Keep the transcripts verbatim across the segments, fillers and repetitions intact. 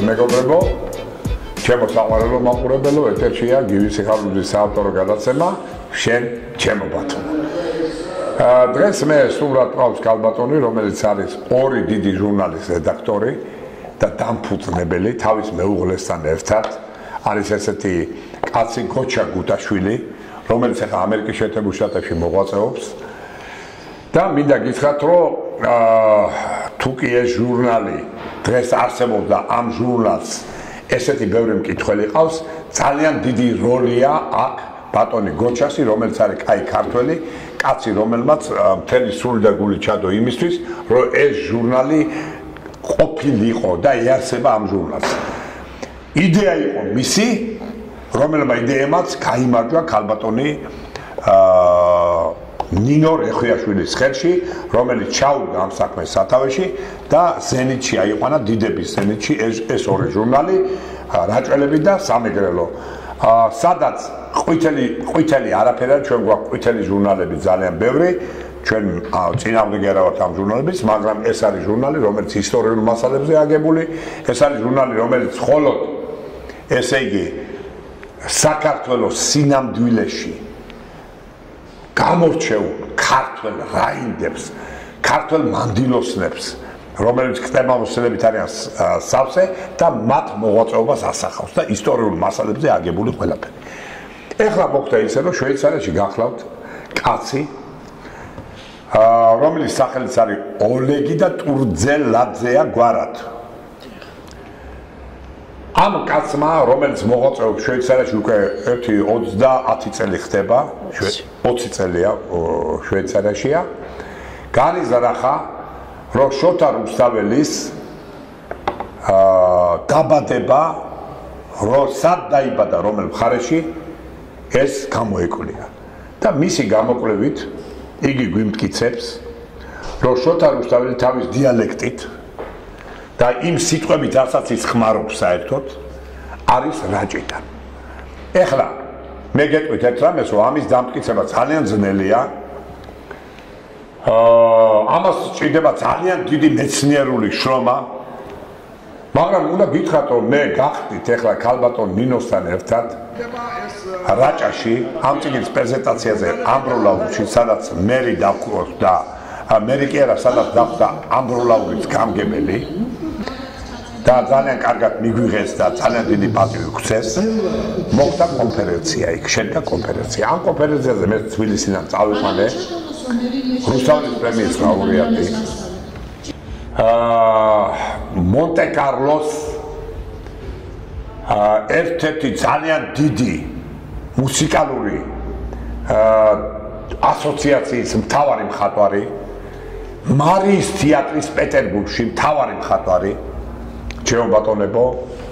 მეგობრებო, ჩემო საყვარელო მაყურებელო, ეთერშია გივი სიხარულის საავტორო გადაცემა შენ ჩემო ბატონო. დღეს მე სულად ყავს ქალბატონი, რომელიც არის ორი დიდი ჟურნალის რედაქტორი და დამფუძნებელი თავის მეუღლესთან ერთად. არის ესეთი კაცი გოჩა გუტაშვილი, რომელიც ახლა ამერიკის შეერთებულ შტატებში მოღვაწეობს. და მინდა გითხრათ, რომ თუ კი ეს ჟურნალი დღეს არსებობს და ამ ჟურნალს ესეთი ბევრი მკითხველი ყავს, ძალიან დიდი როლია აქ ბატონი გოჩასი, რომელიც არის კაი ქართველი, კაცი, რომელმაც მთელი სული და გული ჩადო იმისთვის, რომ ეს ჟურნალი ყოფილიყო და იარსება ამ ჟურნალს. იდეა იყო მისი, რომელმა იდეემაც გაიმარჯვა ქალბატონი ნინო რეხვიაშვილის ხელში, რომელიც ჩაუდგა ამ საქმეს სათავეში და ზენიტში აიყვანა, დიდების ზენიტში ეს ეს ორი ჟურნალი, რაჭველები და სამეგრელო. სადაც ყვითელი ყვითელი არაფერია, ჩვენ გვაქვს ყვითელი ჟურნალები ძალიან ბევრი, ჩვენ წინააღმდეგი არა ვართ ამ ჟურნალების, მაგრამ ეს არის ჟურნალი, რომელიც ისტორიულ მასალებზე აგებული, ეს არის ჟურნალი, რომელიც მხოლოდ ესე იგი საქართველოს სინამდვილეში გამორჩეულ ქართველ რაინდებს, ქართველ მანდილოსნებს, რომელიც ქტემავსელებით არიან სავსე და მათ მოღვაწეობას ასახავს და ისტორიულ მასალებზე აგებული ყველაფერი. ეხლა მოხდა ისე, რომ შვეიცარიაში გახლავთ კაცი, რომელიც სახელიც არის ოლეგი და ტურძელაძეა გვარად. ამ კაცმა, რომელიც მოღვაწეობს შვეიცარიაში უკვე ერთი ოცდაათი წელი ხდება, ოცი წელია შვეიცარიაშია, განიზრახა, რომ შოთა რუსთაველის დაბადება, რომ სად დაიბადა რომელ მხარეში, ეს გამოეკვლია. და მისი გამოკვლევით იგი გვიმტკიცებს, რომ შოთა რუსთაველი თავის დიალექტით და იმ სიტყვებით, რასაც ის ხმარობს საერთოდ, არის რაჭიდან. ეხლა მე გეტყვით ერთ რამეს, რომ ამის დამტკიცება ძალიან ძნელია. ამას სჭირდება ძალიან დიდი მეცნიერული შრომა, მაგრამ უნდა გითხრათ, რომ მე გახდით ეხლა ქალბატონ ნინოსთან ერთად რაჭაში, ამ წიგნის პრეზენტაციაზე ამბროლაურში, სადაც მერი დაგვდა, მერი კი არა, სადაც დახვდა ამბროლაურის გამგებელი და ძალიან კარგად მიგვიღეს და ძალიან დიდი პატივი გვცეს, მოხდა კონფერენცია იქ, შედგა კონფერენცია. ამ კონფერენციაზე მე თბილისიდან წავიყვანე, რუსთაველის პრემიის ლაურეატი, მონტე-კარლოს ერთ-ერთი ძალიან დიდი მუსიკალური ასოციაციის მთავარი მხატვარი, მარიის თეატრის პეტერბურგში მთავარი მხატვარი, ჩემო ბატონებო,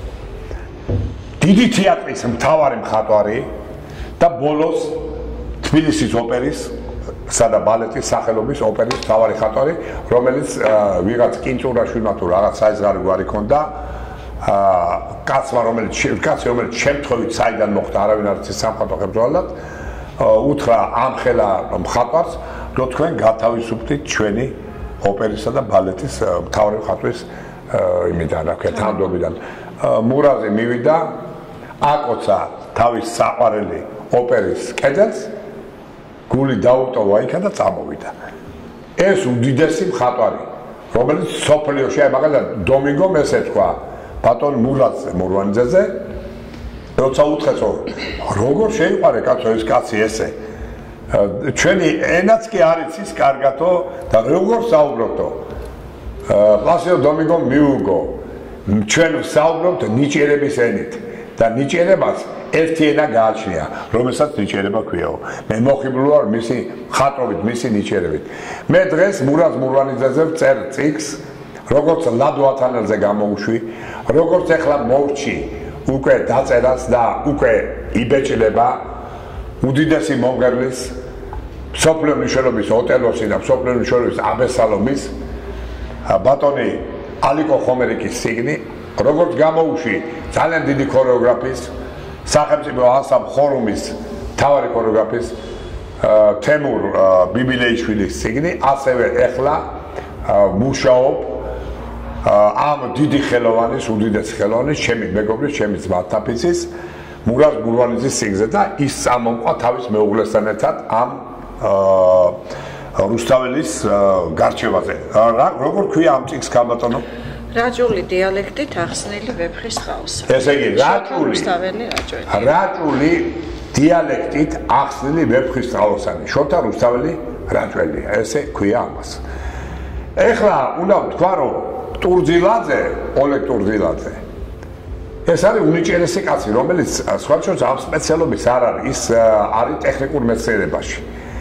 დიდი თეატრის მთავარი მხატვარი და ბოლოს თბილისის ოპერის სადა ბალეტის სახელობის ოპერის მთავარი მხატვარი, რომელიც ვიღაც კინჭურაშვილმა თუ რაღაც საიზღარი გვარი ქონდა, კაცმა, რომელიც კაცი, რომელიც შემთხვევით საიდან მოხდა, არავინ არ იცის სამხატვრო ხელმძღვანელად, უთხრა ამ ხელა მხატვარს, რომ თქვენ გათავისუფლდით ჩვენი ოპერისა და ბალეტის მთავარი მხატვრის იმიდან, რა ქვია, თანამდებობიდან. მურაზე მივიდა, აკოცა თავის საყვარელი ოპერის კედელს, გული დაუტოვა იქა და წამოვიდა. ეს უდიდესი მხატვარი, რომელიც სოფლიოში, აი მაგალითად დომინგომ ესე თქვა ბატონ მურაძე მურვანიძეზე, როცა უთხრეს, როგორ შეიყვარე კაცო ეს კაცი ესე, ჩვენი ენაც კი არ იცის კარგათო და როგორ საუბრობთო, პლასიო დომინგომ მიუგო, ჩვენ საუბრობთ ნიჭიერების ენით და ნიჭიერებას ერთი ენა გააჩნია, რომელსაც ნიჭიერება ქვიაო. მე მოხიბლული ვარ მისი მხატვრობით, მისი ნიჭიერებით. მე დღეს მურაზ მურვანიძეზე ვწერ წიგნს, როგორც ლადო ათანელზე გამოვუშვი, როგორც ეხლა მოვჭი უკვე დაწერას და უკვე იბეჭდება უდიდესი მომღერლის, მსოფლიო მნიშვნელობის ოტელოსი და მსოფლიო მნიშვნელობის აბესალომის ბატონი ალიკო ხომერიკის წიგნი, როგორც გამოვუშვი ძალიან დიდი ქორეოგრაფის, სახელმწიფო ანსამბლ ხორუმის მთავარი ქორეოგრაფის თემურ ბიბილეიშვილის წიგნი, ასევე ეხლა მუშაობ ამ დიდი ხელოვანის, უდიდეს ხელოვანის, ჩემი მეგობრის, ჩემი ძმა თაფიცის, მურაზ გურვანიძის სიგზე და ის წამომყვა თავის მეუღლესთან ერთად ამ რუსთაველის გარჩევაზე. როგორ ქვია ამ წიგნს ქალბატონო? რაჭული დიალექტით ახსნილი ვეფხის ყავს. ესე იგი, რაჭული რუსთაველი რაჭველი. რაჭული დიალექტით ახსნილი ვეფხის ყავოსანი. შოთა რუსთაველი რაჭველია. ესე ქვია ამას. ეხლა უნდა ვთქვა, რომ ტურძილაძე, ოლეგ ტურძილაძე ეს არის უნიჭერესი კაცი, რომელიც სხვაჩვენს ამ სპეციალობის არ არის, ის არის ტექნიკურ მეცნიერებაში.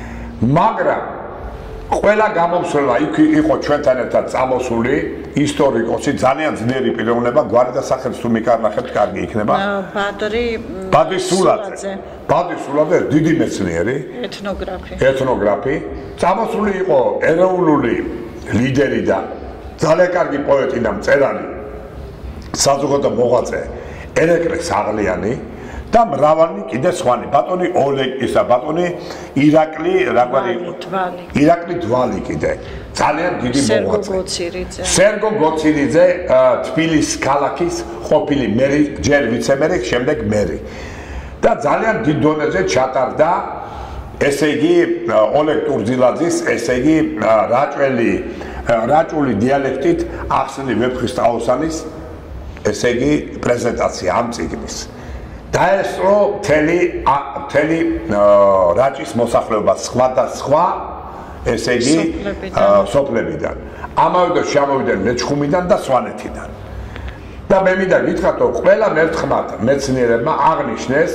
მაგრამ ყველა გამომსვლელმა იქ იყო ჩვენთან ერთად წამოსული ისტორიკოსი, ძალიან ძლიერი პიროვნება, გვარი და სახელს თუ მიკარნახებთ, კარგი იქნება. ბადრი ბადრი სულაძე. ბადრი სულაძე დიდი მეცნიერი, ეთნოგრაფი. ეთნოგრაფი, წამოსული იყო ეროვნული ლიდერი და ძალიან კარგი პოეტი და მწერალი, საზოგადო მოღვაწე ერეკლე საღლიანი და მრავალი კიდე სხვანი, ბატონი ოლეგის და ბატონი ირაკლი, რაგვარი იყო? ირაკლი დვალი კიდე. ძალიან დიდი მოღვაწე. სერგო გოცირიძე. სერგო გოცირიძე, თბილისის ქალაქის ყოფილი მერი, ჯერ ვიცემერი, შემდეგ მერი. და ძალიან დიდ დონეზე ჩატარდა, ესე იგი, ოლეგ ტურძილაძის, ესე იგი, რაჭველი, რაჭული დიალექტით ახსნილი ვეფხის ყავოსანის, ესე იგი, პრეზენტაცია ამ წიგნის. დაესწრო მთელი მთელი რაჭის მოსახლეობა სხვა და სხვა, ესე იგი, სოფლებიდან. ამავე დროს შემოვიდნენ ლეჩხუმიდან და სვანეთიდან. და მე მინდა გითხრათ, რომ ყველა მერთხმად მეცნიერებმა აღნიშნეს,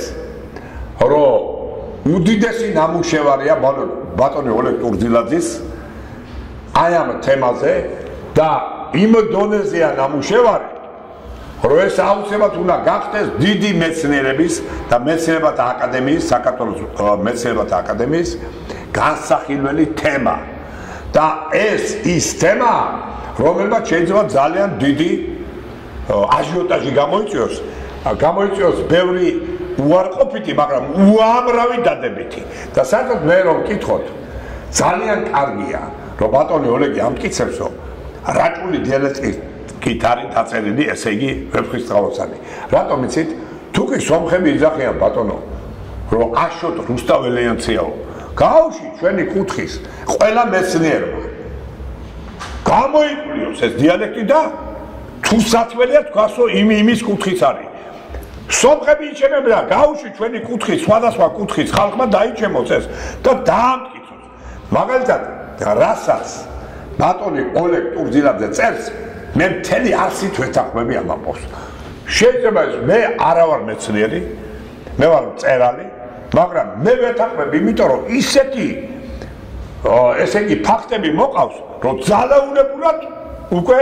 რომ უდიდესი ნამუშევარია ბატონი ოლეგ ტურძილაძის აი ამ თემაზე და იმ დონეზეა ნამუშევარი, რომ ეს აუცილებლად უნდა გახდეს დიდი მეცნიერების და მეცნიერებათა აკადემიის, საქართველოს მეცნიერებათა აკადემიის განსახილველი თემა. და ეს ის თემა, რომელმაც შეიძლება ძალიან დიდი აჟიოტაჟი გამოიწვიოს, გამოიწვიოს ბევრი უარყოფითი, მაგრამ უამრავი დადებითი. და საერთოდ მე რომ ვკითხოთ, ძალიან კარგია, რომ ბატონი ოლეგი ამტკიცებს, რომ რაჭული დიალექტით არის დაწერილი, ესე იგი, ვეფხის ყავოსანი. რატომ იცით? თუ კი სომხები იძახიან ბატონო, რომ აშოთ რუსთაველიანციაო, გაუში ჩვენი კუთხის ყველა მეცნიერმა. გამოიკვლიოს ეს დიალექტი და თუ სათველია თქვას, რომ იმ იმის კუთხის არის. სომხები იჩემებდა, გაუში ჩვენი კუთხის, სხვადასხვა კუთხის ხალხმა დაიჩემოს ეს და დაამტკიცოს. მაგალითად, რასაც ბატონი ოლეგ ტურძილაძე წერს, მე მთელი არსით ვეთანხმები ამ ამბავს. შეიძლება ეს მე არა ვარ მეცნიერი, მე ვარ მწერალი, მაგრამ მე ვეთანხმები, იმიტომ რომ ისეთი ესე იგი ფაქტები მოყავს, რომ ძალაუნებურად უკვე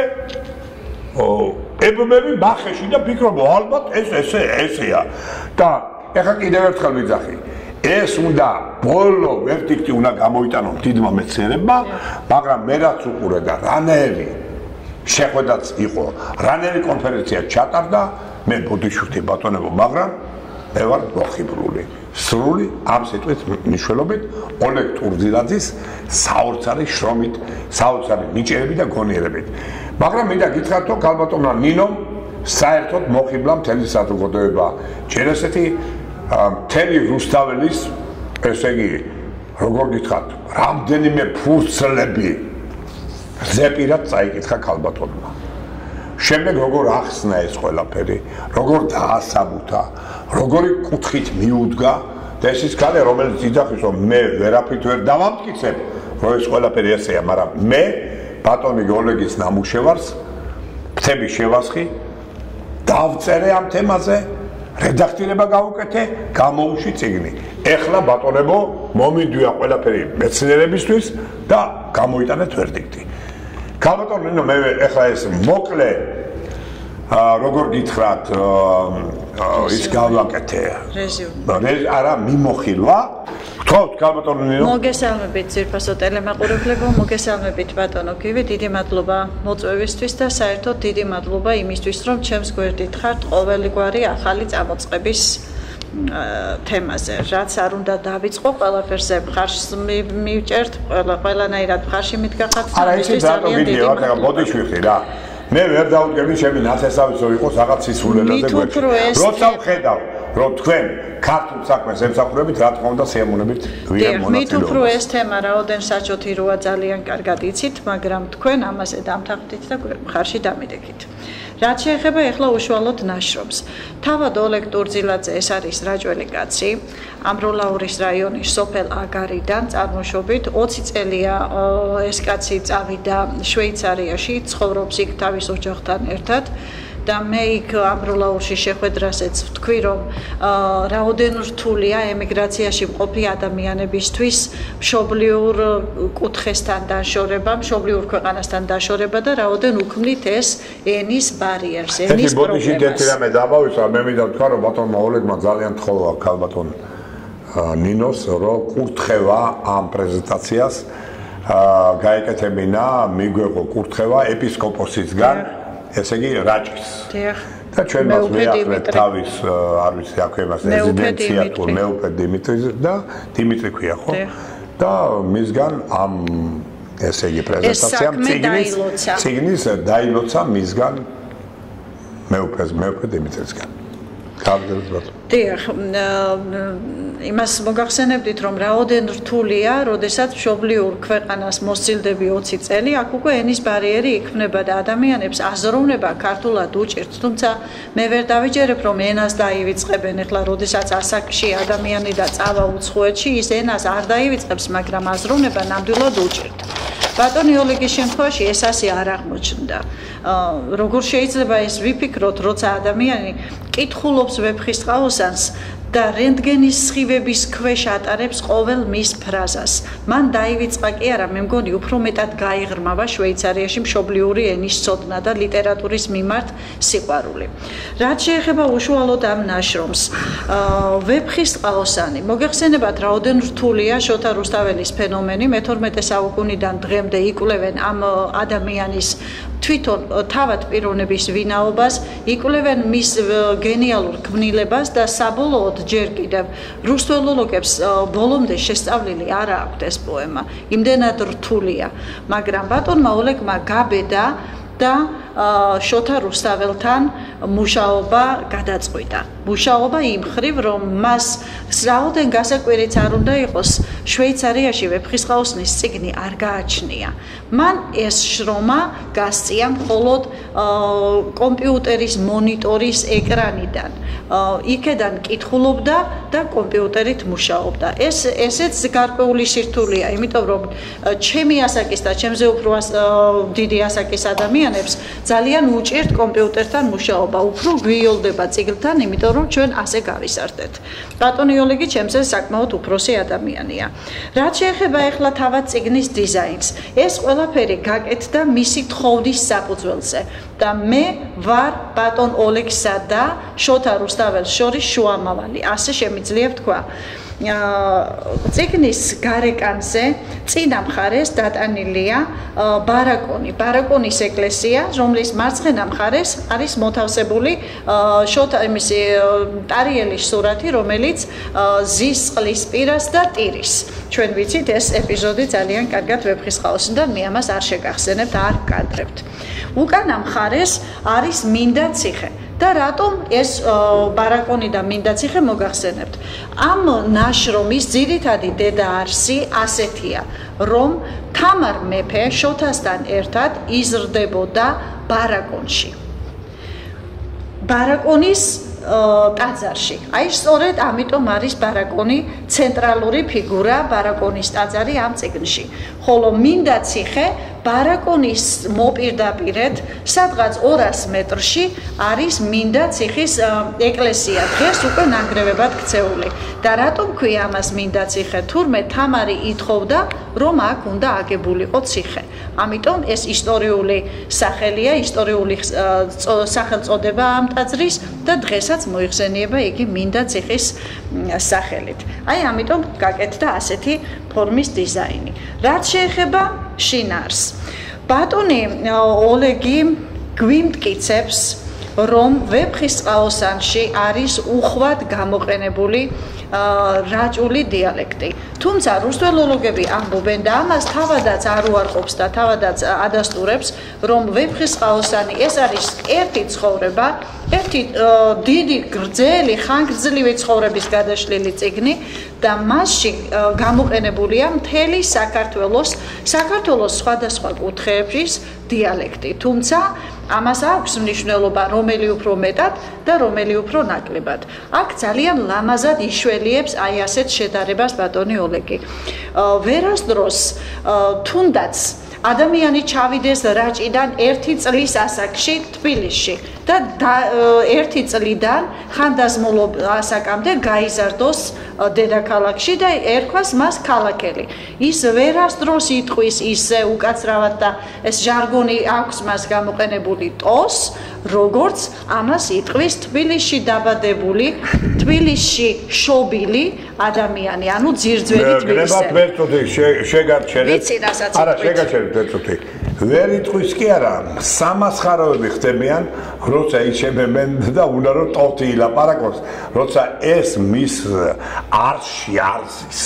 ებმები ბახეში და ფიქრობ, ალბათ ეს ესე ესეა. და ეხლა კიდევ ერთხელ ვიძახი, ეს უნდა ბოლო ვერდიქტი უნდა გამოიტანონ დიდმა მეცნიერებმა, მაგრამ მე რაც უყურე და რანაირი შეხვედრაც იყო, რანაირი კონფერენცია ჩატარდა, მე ბოდიშვილი ბატონებო, მაგრამ მე ვარ მოხიბლული. სრული ამ სიტყვის მნიშვნელობით ოლეგ ტურძილაძის საოცარი შრომით, საოცარი ნიჭიერებით და გონიერებით. მაგრამ მინდა გითხრათ, რომ ქალბატონმა ნინომ საერთოდ მოხიბლა მთელი საზოგადოება. ჯერ ესეთი მთელი რუსთაველის, ესე იგი, როგორ გითხრათ, რამდენიმე ფურცლები ზეპირად წაიკითხა ქალბატონმა. შემდეგ როგორ ახსნა ეს ყველაფერი, როგორ დაასაბუთა, როგორი კუთხით მიუდგა და ეს ის ქალი, რომელიც იძახის, რომ მე ვერაფრით ვერ დავამტკიცებ, რომ ეს ყველაფერი ესეა, მაგრამ მე ბატონი ოლეგის ნამუშევარს ფრთები შევასხი, დავწერე ამ თემაზე, რედაქტირება გავუკეთე, გამოუში წიგნი. ეხლა ბატონებო, მომიდვია ყველაფერი მეცნიერებისთვის და გამოიტანეთ ვერდიქტი. ქალბატონო, მე ეხლა ეს მოკლე როგორ გითხრათ, ის გავაკეთე. რეზიუმე. არა, მიმოხილვა. გთხოვთ ქალბატონო ნინო. მოგესალმებით ძირფასო ტელემაყურებლებო, მოგესალმებით ბატონო გივი, დიდი მადლობა მოწვევისთვის და საერთოდ დიდი მადლობა იმისთვის, რომ ჩემს გვერდით ხართ ყოველგვარი ახალი წამოწყების თემაზე, რაც არ უნდა დავიწყო, ყველაფერზე მხარს მივჭერთ, ყველანაირად მხარში მიდგახართ. არა, ისე ძალიან დიდი მადლობა. ბოდიშვილი რა. მე ვერ დავუდგები ჩემი ნათესავიც რომ იყოს რაღაც სისულელაზე გვერდში. როცა ვხედავ რომ თქვენ ქართულ საქმეს ემსახურებით, რა თქმა უნდა, სიამოვნებით ვიღებ მონაწილეობას. მით უფრო ეს თემა რაოდენ საჭოთი როა ძალიან კარგად იცით, მაგრამ თქვენ ამაზე დამთანხმდით და მხარში დამიდექით. რაც შეეხება ახლა უშუალოდ ნაშრომს. თავად ოლეგ ტურძილაძე ეს არის რაჭველი კაცი, ამბროლაურის რაიონის სოფელ აგარიდან წარმოშობით, ოცი წელია ეს კაცი წავიდა შვეიცარიაში, ცხოვრობს იქ თავის ოჯახთან ერთად. და მე იქ ამბროლაურში შეხვედრასაც ვთქვი, რომ რაოდენ რთულია ემიგრაციაში მყოფი ადამიანებისთვის მშობლიურ კუთხესთან დაშორება, მშობლიურ ქვეყანასთან დაშორება და რაოდენ უქმნით ეს ენის ბარიერს, ენის პრობლემას. ეს ერთი რამე დავავისა, მე მინდა ვთქვა, რომ ბატონმა ოლეგმა ძალიან თხოვა ქალბატონ ნინოს, რომ კურთხევა ამ პრეზენტაციას გაეკეთებინა, მიგვეღო კურთხევა ეპისკოპოსისგან. ესე იგი რაჭის. და ჩვენ მას ვეახლეთ თავის არ ვიცი აქვე მას რეზიდენცია თუ მეუპე დიმიტრის და დიმიტრი ქვია ხო? და მისგან ამ ესე იგი პრეზენტაცია ციგნის ციგნის დაილოცა მისგან მეუპეს მეუპე დიმიტრისგან. კარგად. დიახ, იმას მოგახსენებდით, რომ რაოდენ რთულია, როდესაც მშობლიურ ქვეყანას მოსცილდები ოცი წელი, აქ უკვე ენის ბარიერი იქმნება და ადამიანებს აზროვნება ქართულად უჭირთ, თუმცა მე ვერ დავიჯერებ, რომ ენას დაივიწყებენ, ეხლა როდესაც ასაკში ადამიანი და წავა უცხოეთში, ის ენას არ დაივიწყებს, მაგრამ აზროვნება ნამდვილად უჭირთ. ბატონი ოლეგის შემთხვევაში ეს ასე არ აღმოჩნდა. როგორ შეიძლება ეს ვიფიქროთ, როცა ადამიანი კითხულობს ვეფხისტყაოსანს და რენტგენის სხივების ქვეშ ატარებს ყოველ მის ფრაზას. მან დაივიწყა კი არა, მე მგონი უფრო მეტად გაიღრმავა შვეიცარიაში მშობლიური ენის ცოდნა და ლიტერატურის მიმართ სიყვარული. რაც შეეხება უშუალოდ ამ ნაშრომს, ვეფხისტყაოსანი, მოგეხსენებათ, რაოდენ რთულია შოთა რუსთაველის ფენომენი, მეთორმეტე საუკუნიდან დღემდე იკვლევენ ამ ადამიანის თვითონ თავად პიროვნების ვინაობას, იკვლევენ მის გენიალურ ქმნილებას და საბოლოოდ ჯერ კიდევ რუს ფილოლოგებს ბოლომდე შესწავლილი არ აქვთ ეს პოემა. იმდენად რთულია, მაგრამ ბატონმა ოლეგმა გაბედა და შოთა რუსთაველთან მუშაობა გადაწყვიტა. მუშაობა იმ ხრივ, რომ მას რაოდენ გასაკვირიც არ უნდა იყოს, შვეიცარიაში ვეფხისტყაოსნის წიგნი არ გააჩნია. მან ეს შრომა გასწია მხოლოდ კომპიუტერის მონიტორის ეკრანიდან. იქედან კითხულობდა და კომპიუტერით მუშაობდა. ეს ესეც გარკვეული სირთულეა, იმიტომ რომ ჩემი ასაკის და ჩემზე უფრო დიდი ასაკის ადამიანებს ძალიან უჭირთ კომპიუტერთან მუშაობა, უფრო გვიოლდება წიგნთან, იმიტომ რომ ჩვენ ასე გავისარდეთ. ბატონი ოლეგი ჩემზე საკმაოდ უფროსი ადამიანია. რაც შეეხება ახლა თავად წიგნის დიზაინს, ეს ყველაფერი გაკეთდა მისი თხოვნის საფუძველზე და მე ვარ ბატონ ოლეგსა და შოთა რუსთაველს შორის შუამავალი, ასე შემიძლია ვთქვა. წიგნის გარეკანზე წინა მხარეს დატანილია ბარაკონი, ბარაკონის ეკლესია, რომლის მარცხენა მხარეს არის მოთავსებული შოთა იმისი ტარიელის სურათი, რომელიც ზის წყლის პირას და ტირის. ჩვენ ვიცით ეს ეპიზოდი ძალიან კარგად ვეფხისტყაოსნიდან, მე ამას არ შეგახსენებთ, არ ვკადრებთ. უკანა მხარეს არის მინდა ციხე. და რატომ ეს ბარაკონი და მინდა ციხე მოგახსენებთ? ამ ნაშრომის ძირითადი დედაარსი ასეთია, რომ თამარ მეფე შოთასთან ერთად იზრდებოდა ბარაკონში. ბარაკონის ტაძარში. აი სწორედ ამიტომ არის ბარაკონი ცენტრალური ფიგურა, ბარაკონის ტაძარი ამ წიგნში. ხოლო მინდა ციხე ბარაკონის მოპირდაპირედ, სადღაც ორას მეტრში არის მინდა ციხის ეკლესია, დღეს უკვე ნანგრევებად ქცეული. და რატომ ქვია ამას მინდა ციხე? თურმე თამარი ითხოვდა, რომ აქ უნდა აგებულიყო ციხე. ამიტომ ეს ისტორიული სახელია, ისტორიული სახელწოდება ამ ტაძრის და დღესაც მოიხსენიება იგი მინდა ციხის სახელით. აი ამიტომ გაკეთდა ასეთი ფორმის დიზაინი. რაც შეეხება შინაარსს, ბატონი ოლეგი გვიმტკიცებს რომ ვეფხისტყაოსანში არის უხვად გამოყენებული რაჭული დიალექტი. თუმცა რუსთველოლოგები ამბობენ და ამას თავადაც არ უარყოფს და თავადაც ადასტურებს, რომ ვეფხისტყაოსანი ეს არის ერთი ცხოვრება, ერთი დიდი გრძელი, ხანგრძლივი ცხოვრების გადაშლილი წიგნი და მასში გამოყენებულია მთელი საქართველოს, საქართველოს სხვადასხვა კუთხეების დიალექტი. თუმცა ამას აქვს მნიშვნელობა რომელი უფრო მეტად და რომელი უფრო ნაკლებად. აქ ძალიან ლამაზად იშველიებს აი ასეთ შედარებას ბატონი ოლეგი. ვერასდროს თუნდაც ადამიანი ჩავიდეს რაჭიდან ერთი წლის ასაკში თბილისში და ერთი წლიდან ხანდაზმულ ასაკამდე გაიზარდოს დედაქალაქში და ერქვას მას ქალაქელი. ის ვერასდროს იტყვის ისე უკაცრავად და ეს ჟარგონი აქვს მას გამოყენებული ტოს, როგორც ამას იტყვის თბილისში დაბადებული, თბილისში შობილი ადამიანი, ანუ ძირძველი თბილისელი. გრებათ ვერ წუთი შეგარჩენეთ. ვიცი რასაც არა, შეგარჩენეთ ვერ წუთი. ვერ იტყვის კი არა, სამასხაროები ხდებიან, როცა იშებებენ და უნდა რომ ტოთი ილაპარაკოს, როცა ეს მის არში არზის.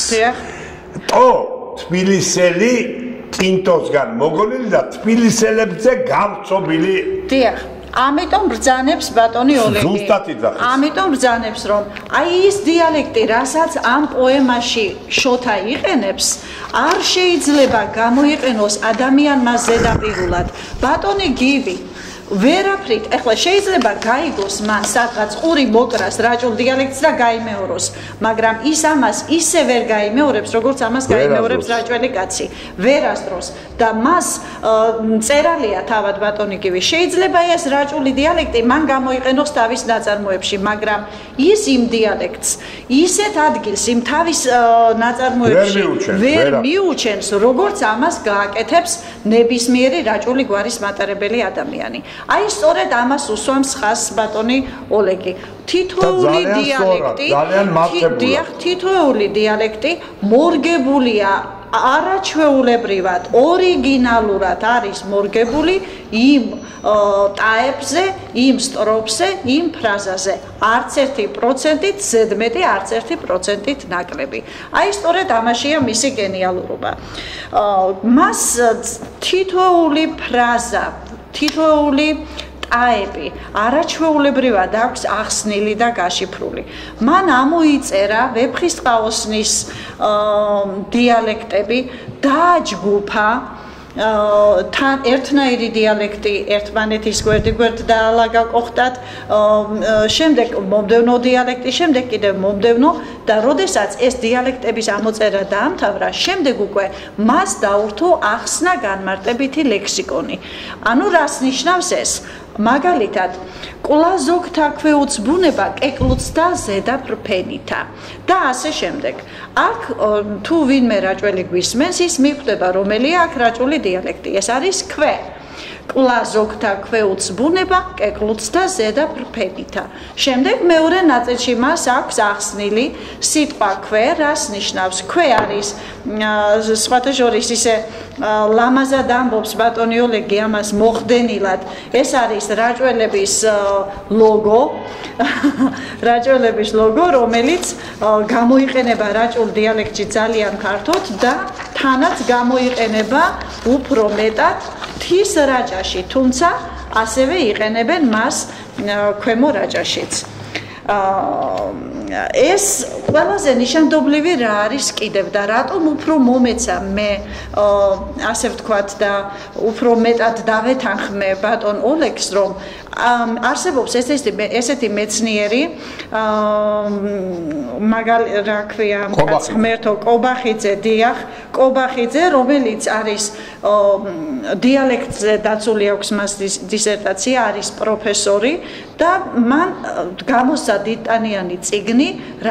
ტო თბილისელი ტინტოსგან მოგონილი და თბილისელებზე გავწობილი. დიახ. ამიტომ ბრძანებს ბატონი ოლეგი. ზუსტად იძახის. ამიტომ ბრძანებს რომ აი ის დიალექტი, რასაც ამ პოემაში შოთა იყენებს, არ შეიძლება გამოიყენოს ადამიანმა ზედაპირულად. ბატონი გივი ვერაფრით, ეხლა შეიძლება გაიგოს მან სადღაც ყური მოკრას რაჭულ დიალექტს და გაიმეოროს, მაგრამ ის ამას ისე ვერ გაიმეორებს, როგორც ამას გაიმეორებს რაჭველი კაცი. ვერასდროს და მას წერალია თავად ბატონი გივი. შეიძლება ეს რაჭული დიალექტი მან გამოიყენოს თავის ნაწარმოებში, მაგრამ ის იმ დიალექტს ისეთ ადგილს იმ თავის ნაწარმოებში ვერ მიუჩენს, როგორც ამას გააკეთებს ნებისმიერი რაჭული გვარის მატარებელი ადამიანი. აი სწორედ ამას უსვამს ხაზს ბატონი ოლეგი. თითოეული დიალექტი, დიახ, თითოეული დიალექტი მორგებულია არაჩვეულებრივად, ორიგინალურად არის მორგებული იმ ტაებზე, იმ სტროფზე, იმ ფრაზაზე. არც ერთი პროცენტით ზედმეტი, არც ერთი პროცენტით ნაკლები. აი სწორედ ამაშია მისი გენიალურობა. მას თითოეული ფრაზა, თითოეული ტაები არაჩვეულებრივად აქვს ახსნილი და გაშიფრული. მან ამოიწერა ვეფხისტყაოსნის დიალექტები, დააჯგუფა თან ერთნაირი დიალექტი ერთმანეთის გვერდიგვერდ დაალაგა ყოხტად, შემდეგ მომდევნო დიალექტი, შემდეგ კიდევ მომდევნო და როდესაც ეს დიალექტების ამოწერა დაამთავრა, შემდეგ უკვე მას დაურთო ახსნა განმარტებითი ლექსიკონი. ანუ რას ნიშნავს ეს? მაგალითად, კლა ზოგთა ქვეუც ბუნება კეკლუცდა ზედა ფრფენითა და ასე შემდეგ. აქ თუ ვინმე რაჭველი გვისმენს, ის მიხვდება რომელია აქ რაჭული დიალექტი. ეს არის ქვე. კლა ზოგთა ქვეუც ბუნება კეკლუცდა ზედა ფრფენითა. შემდეგ მეორე ნაწილში მას აქვს ახსნილი სიტყვა ქვე, რას ნიშნავს? ქვე არის სხვათა შორის ისე ლამაზად ამბობს ბატონი ოლეგი ამას მოხდენილად. ეს არის რაჭველების ლოგო, რაჭველების ლოგო, რომელიც გამოიყენება რაჭულ დიალექტში ძალიან ფართოდ და თანაც გამოიყენება უფრო მეტად მთის რაჭაში, თუმცა ასევე იყენებენ მას ქვემო რაჭაშიც. ეს ყველაზე ნიშანდობლივი რა არის კიდევ და რატომ უფრო მომეცა მე ასე ვთქვათ და უფრო მეტად დავეთანხმე ბატონ ოლეგს, რომ არსებობს ესეთი ესეთი მეცნიერი მაგალ რა ქვია ღმერთო კობახიძე, დიახ, კობახიძე, რომელიც არის დიალექტზე დაცული აქვს მას დისერტაცია, არის პროფესორი და მან გამოსცა დიდტანიანი წიგნი რაჭული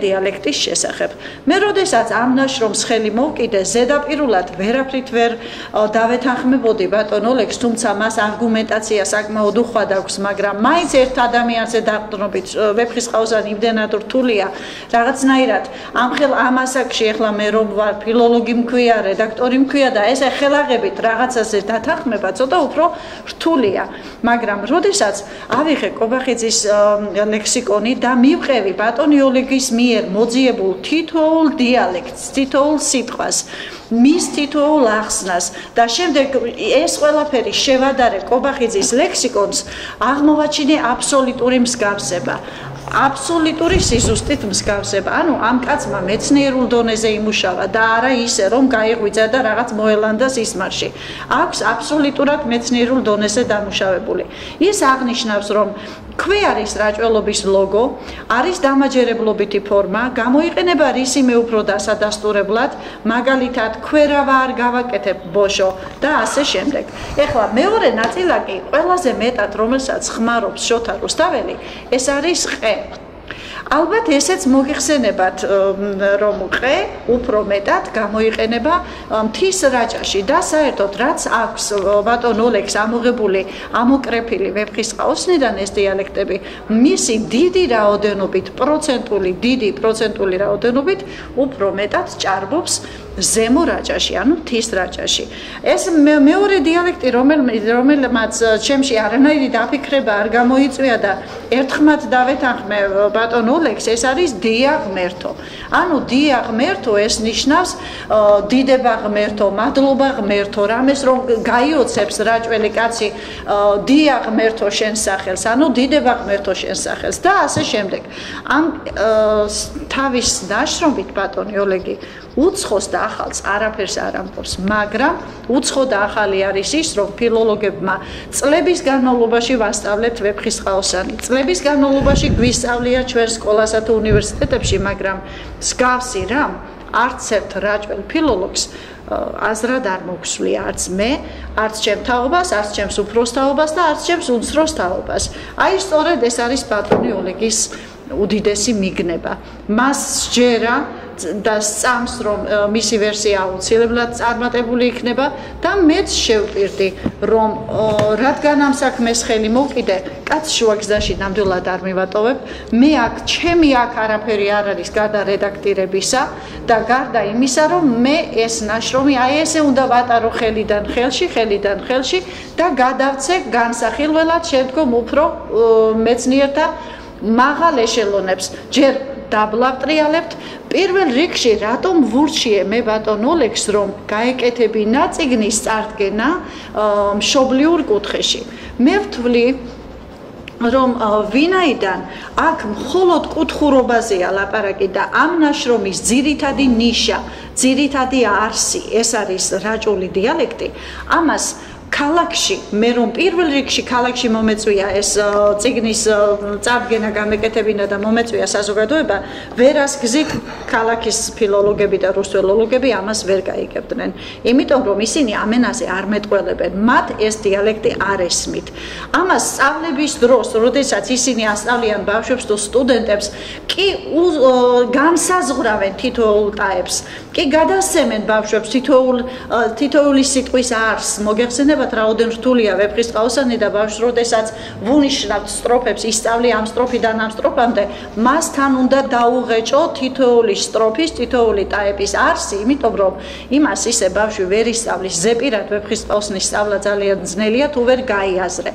დიალექტის შესახებ. მე როდესაც ამ ნაშრომს ხელი მოვკიდე, ზედაპირულად ვერაფრით ვერ დავეთანხმებოდი ბატონ ოლეგს, თუმცა მას არგუმენტაცია საკმაოდ უხვად აქვს, მაგრამ მაინც ერთ ადამიანზე დაყრდნობით ვეფხისტყაოსანი იმდენად რთულია, რაღაცნაირად ამ ხელ ამ ასაკში ახლა მე რომ ვარ ფილოლოგი მქვია, რედაქტორი მქვია და ესე ხელაღებით რაღაცაზე დათანხმება ცოტა უფრო რთულია, მაგრამ როდესაც ავიღე კობახიძის ლექსიკონი და მივყევი ბატონი ოლეგის მიერ მოძიებულ თითოეულ დიალექტს, თითოეულ სიტყვას, მის თითოეულ ახსნას და შემდეგ ეს ყველაფერი შევადარე კობახიძის ლექსიკონს, აღმოვაჩინე აბსოლუტური მსგავსება. აბსოლუტური სიზუსტით მსგავსება. ანუ ამ კაცმა მეცნიერულ დონეზე იმუშავა და არა ისე რომ გაიღვიძა და რაღაც მოელანდა სისმარში. აქვს აბსოლუტურად მეცნიერულ დონეზე დამუშავებული. ის აღნიშნავს რომ ქვეარის რაჭველობის ლოგო არის დამაჯერებლობითი ფორმა, გამოიყენება რისი მეუფრო დასადასტურებლად, მაგალითად ქვერავა არ გავაკეთებ ბოშო და ასე შემდეგ. ეხლა მეორე ნაწილაკი ყველაზე მეტად რომელსაც ხმარობს შოთა რუსთაველი, ეს არის ყე. ალბათ ესეც მოგიხსენებათ რომ ყე უფრო მეტად გამოიყენება მთის რაჭაში და საერთოდ რაც აქვს ბატონ ოლეგს ამოღებული ამოკრეფილი ვეფხისტყაოსნიდან ეს დიალექტები მისი დიდი რაოდენობით პროცენტული დიდი პროცენტული რაოდენობით უფრო მეტად ჭარბობს ზემო რაჭაში, ანუ მთის რაჭაში. ეს მეორე დიალექტი რომელმაც ჩემში არანაირი დაფიქრება არ გამოიწვია და ერთხმად დავეთანხმე ბატონ ოლეგს, ეს არის დია ღმერთო. ანუ დია ღმერთო ეს ნიშნავს დიდება ღმერთო, მადლობა ღმერთო, რამეს რომ გაიოცებს რაჭველი კაცი დია ღმერთო შენს სახელს, ანუ დიდება ღმერთო შენს სახელს და ასე შემდეგ. ამ თავის ნაშრომით ბატონი ოლეგი უცხოს და ახალს არაფერს არ ამბობს, მაგრამ უცხო და ახალი არის ის, რომ ფილოლოგებმა წლების განმავლობაში ვასწავლეთ ვეფხისტყაოსანი. წლების განმავლობაში გვისწავლია ჩვენ სკოლასა თუ უნივერსიტეტებში, მაგრამ მსგავსი რამ არც ერთ რაჭველ ფილოლოგს აზრად არ მოგვსვლია, არც მე, არც ჩემ თაობას, არც ჩემს უფროს თაობას და არც ჩემს უმცროს თაობას. აი სწორედ ეს არის ბატონი ოლეგის უდიდესი მიგნება. მას სჯერა და სწამს რომ მისი ვერსია აუცილებლად წარმატებული იქნება და მეც შევპირდი რომ რადგან ამ საქმეს ხელი მოვკიდე, კაც შუაგზაში ნამდვილად არ მივატოვებ, მე აქ ჩემი აქ არაფერი არ არის გარდა რედაქტირებისა და გარდა იმისა რომ მე ეს ნაშრომი აი ესე უნდა ვატარო ხელიდან ხელში, ხელიდან ხელში და გადავცე განსახილველად შემდგომ უფრო მეცნიერთა მაღალ ეშელონებს. ჯერ დაბლავტრიალებთ პირველ რიგში რატომ ვურჩიე მე ბატონ ოლეგს რომ გაეკეთებინა წიგნის წარდგენა მშობლიურ კუთხეში. მე ვთვლი რომ ვინაიდან აქ მხოლოდ კუთხურობაზეა ლაპარაკი და ამ ნაშრომის ძირითადი ნიშა, ძირითადი არსი ეს არის რაჭული დიალექტი, ამას ქალაქში მე რომ პირველ რიგში ქალაქში მომეწვია ეს წიგნის წარდგენა გამეკეთებინა და მომეწვია საზოგადოება, ვერას გზით ქალაქის ფილოლოგები და რუსთველოლოგები ამას ვერ გაიგებდნენ. იმიტომ რომ ისინი ამ ენაზე არ მეტყველებენ, მათ ეს დიალექტი არ ესმით. ამას სწავლების დროს, როდესაც ისინი ასწავლიან ბავშვებს თუ სტუდენტებს, კი განსაზღვრავენ თითოეულ ტაეპს, კი გადასცემენ ბავშვებს თითოეულ თითოეული სიტყვის არსს, მოგეხსენებათ რაოდენ რთულია ვეფხისტყაოსანი და ბავშვს როდესაც ვუნიშნავთ სტროფებს, ისწავლი ამ სტროფიდან ამ სტროფამდე, მასთან უნდა დაუღეჭო თითოეული სტროფის, თითოეული ტაეპის არსი, იმიტომ რომ იმას ისე ბავშვი ვერ ისწავლის, ზეპირად ვეფხისტყაოსნის სწავლა ძალიან ძნელია თუ ვერ გაიაზრე.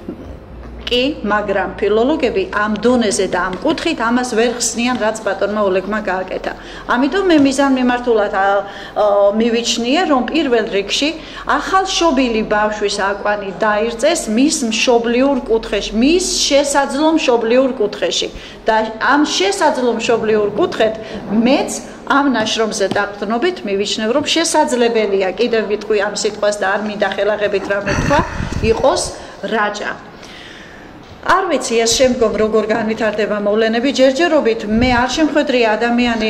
კი, მაგრამ ფილოლოგები ამ დონეზე და ამ კუთხით ამას ვერ ხსნიან, რაც ბატონმა ოლეგმა გააკეთა. ამიტომ მე მიზანმიმართულად მივიჩნიე, რომ პირველ რიგში ახალშობილი ბავშვის აკვანი დაირწეს მის მშობლიურ კუთხეში, მის შესაძლო მშობლიურ კუთხეში. და ამ შესაძლო მშობლიურ კუთხეთ მეც ამ ნაშრომზე დაყრდნობით მივიჩნევ, რომ შესაძლებელია, კიდევ ვიტყვი ამ სიტყვას და არ მინდა ხელაღებით რამე თქვა, იყოს რაჭა. არ ვიცი ეს შემდგომ როგორ განვითარდება მოვლენები, ჯერჯერობით მე არ შემხვედრია ადამიანი,